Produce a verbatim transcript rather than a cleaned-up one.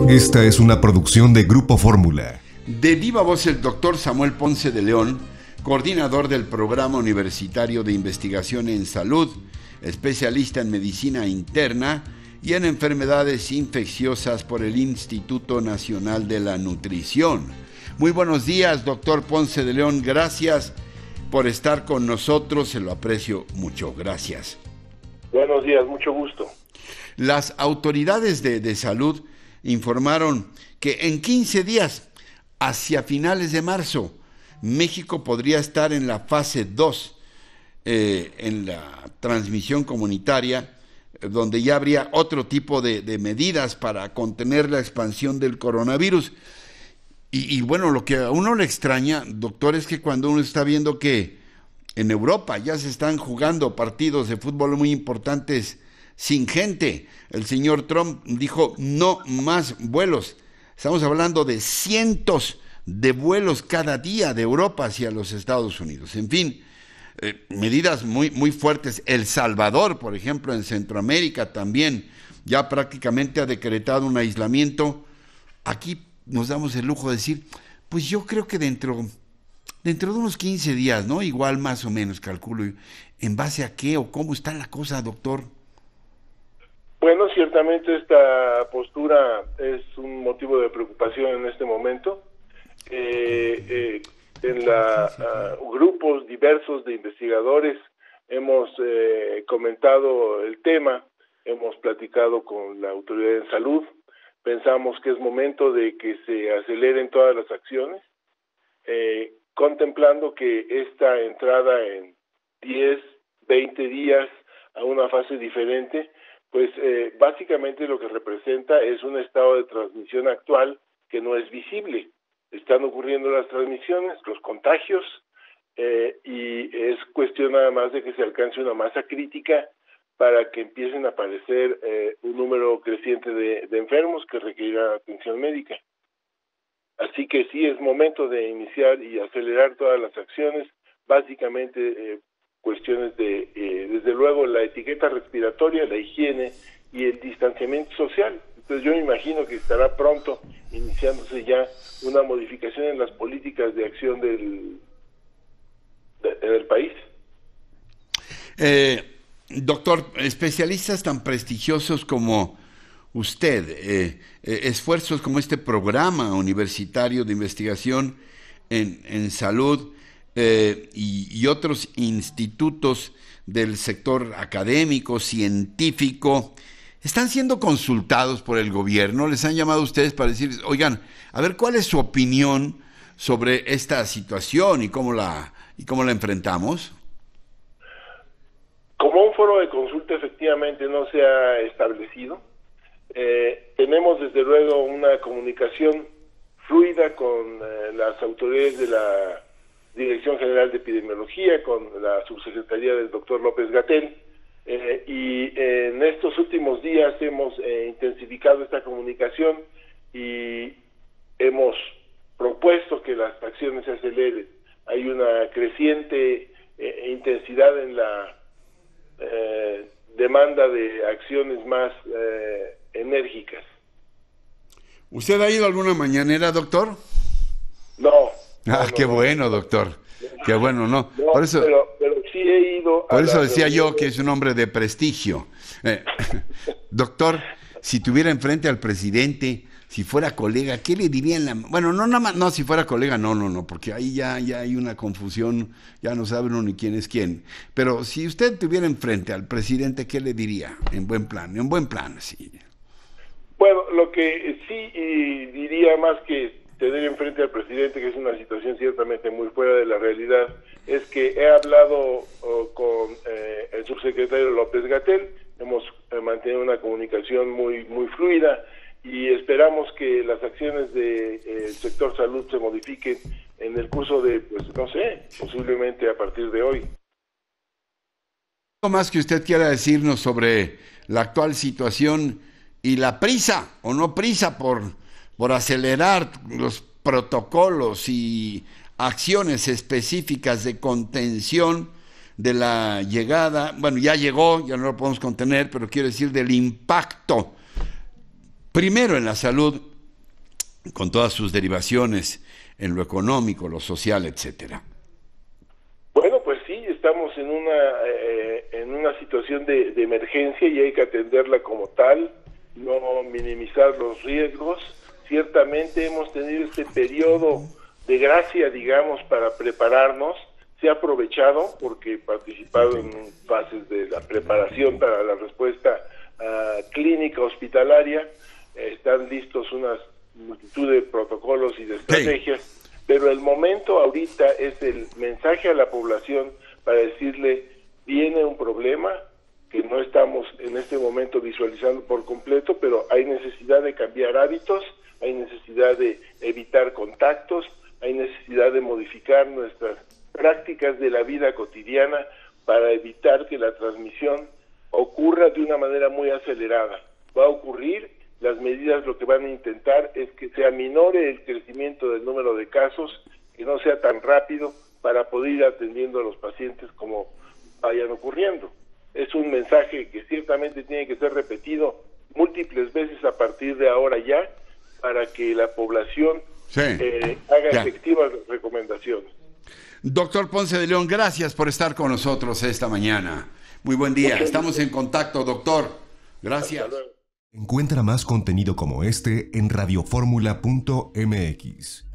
Esta es una producción de Grupo Fórmula. De viva voz el doctor Samuel Ponce de León, coordinador del Programa Universitario de Investigación en Salud, especialista en medicina interna y en enfermedades infecciosas por el Instituto Nacional de la Nutrición. Muy buenos días, doctor Ponce de León. Gracias por estar con nosotros. Se lo aprecio mucho. Gracias. Buenos días, mucho gusto. Las autoridades de, de salud informaron que en quince días, hacia finales de marzo, México podría estar en la fase dos, eh, en la transmisión comunitaria, donde ya habría otro tipo de, de medidas para contener la expansión del coronavirus. Y, y bueno, lo que a uno le extraña, doctor, es que cuando uno está viendo que en Europa ya se están jugando partidos de fútbol muy importantes sin gente, el señor Trump dijo no más vuelos. Estamos hablando de cientos de vuelos cada día de Europa hacia los Estados Unidos. En fin, eh, medidas muy, muy fuertes. El Salvador, por ejemplo, en Centroamérica también ya prácticamente ha decretado un aislamiento. Aquí nos damos el lujo de decir, pues yo creo que dentro, dentro de unos quince días, ¿no? Igual más o menos, calculo. ¿En base a qué o cómo está la cosa, doctor? Bueno, ciertamente esta postura es un motivo de preocupación en este momento. Eh, eh, en la uh, grupos diversos de investigadores hemos eh, comentado el tema, hemos platicado con la autoridad en salud. Pensamos que es momento de que se aceleren todas las acciones, eh, contemplando que esta entrada en diez, veinte días a una fase diferente, pues eh, básicamente lo que representa es un estado de transmisión actual que no es visible. Están ocurriendo las transmisiones, los contagios, eh, y es cuestión nada más de que se alcance una masa crítica para que empiecen a aparecer eh, un número creciente de, de enfermos que requerirán atención médica. Así que sí es momento de iniciar y acelerar todas las acciones, básicamente eh, cuestiones de, eh, desde luego, la etiqueta respiratoria, la higiene y el distanciamiento social. Entonces yo me imagino que estará pronto iniciándose ya una modificación en las políticas de acción del, de, del país. Eh, doctor, especialistas tan prestigiosos como usted, eh, eh, esfuerzos como este programa universitario de investigación en, en salud, Eh, y, y otros institutos del sector académico, científico, están siendo consultados por el gobierno. Les han llamado a ustedes para decir, oigan, a ver, ¿cuál es su opinión sobre esta situación y cómo la, y cómo la enfrentamos? Como un foro de consulta efectivamente no se ha establecido. Eh, tenemos desde luego una comunicación fluida con eh, las autoridades de la Dirección General de Epidemiología, con la subsecretaría del doctor López-Gatell, eh, y eh, en estos últimos días hemos eh, intensificado esta comunicación y hemos propuesto que las acciones se aceleren. Hay una creciente eh, intensidad en la eh, demanda de acciones más eh, enérgicas. ¿Usted ha ido a alguna mañanera, doctor? No. Ah, no, qué no, bueno, no. doctor. Qué bueno, ¿no? no por eso, pero, pero sí he ido a por eso decía reunión. yo que es un hombre de prestigio. Eh, doctor, si tuviera enfrente al presidente, si fuera colega, ¿qué le dirían? La... Bueno, no, nada más, no, si fuera colega, no, no, no, porque ahí ya, ya hay una confusión, ya no sabe uno ni quién es quién. Pero si usted tuviera enfrente al presidente, ¿qué le diría? En buen plan, en buen plan, sí. Bueno, lo que sí y diría más que tener enfrente al presidente, que es una situación ciertamente muy fuera de la realidad, es que he hablado oh, con eh, el subsecretario López-Gatell, hemos eh, mantenido una comunicación muy muy fluida y esperamos que las acciones del de, eh, sector salud se modifiquen en el curso de, pues no sé, posiblemente a partir de hoy. ¿Algo más que usted quiera decirnos sobre la actual situación y la prisa o no prisa por... por acelerar los protocolos y acciones específicas de contención de la llegada, bueno, ya llegó, ya no lo podemos contener, pero quiero decir del impacto, primero en la salud con todas sus derivaciones en lo económico, lo social, etcétera. Bueno, pues sí, estamos en una eh, en una situación de, de emergencia y hay que atenderla como tal, no minimizar los riesgos. Ciertamente hemos tenido este periodo de gracia, digamos, para prepararnos. Se ha aprovechado porque he participado en fases de la preparación para la respuesta uh, clínica hospitalaria. Eh, están listos unas multitud de protocolos y de estrategias, sí. Pero el momento ahorita es el mensaje a la población para decirle, viene un problema que no estamos en este momento visualizando por completo, pero hay necesidad de cambiar hábitos, hay necesidad de evitar contactos, hay necesidad de modificar nuestras prácticas de la vida cotidiana para evitar que la transmisión ocurra de una manera muy acelerada. Va a ocurrir, las medidas lo que van a intentar es que se aminore el crecimiento del número de casos, que no sea tan rápido para poder ir atendiendo a los pacientes como vayan ocurriendo. Es un mensaje que ciertamente tiene que ser repetido múltiples veces a partir de ahora ya, para que la población sí. eh, haga ya. efectivas recomendaciones. Doctor Ponce de León, gracias por estar con nosotros esta mañana. Muy buen día. Muchas Estamos gracias. En contacto, doctor. Gracias. Encuentra más contenido como este en radioformula punto m x.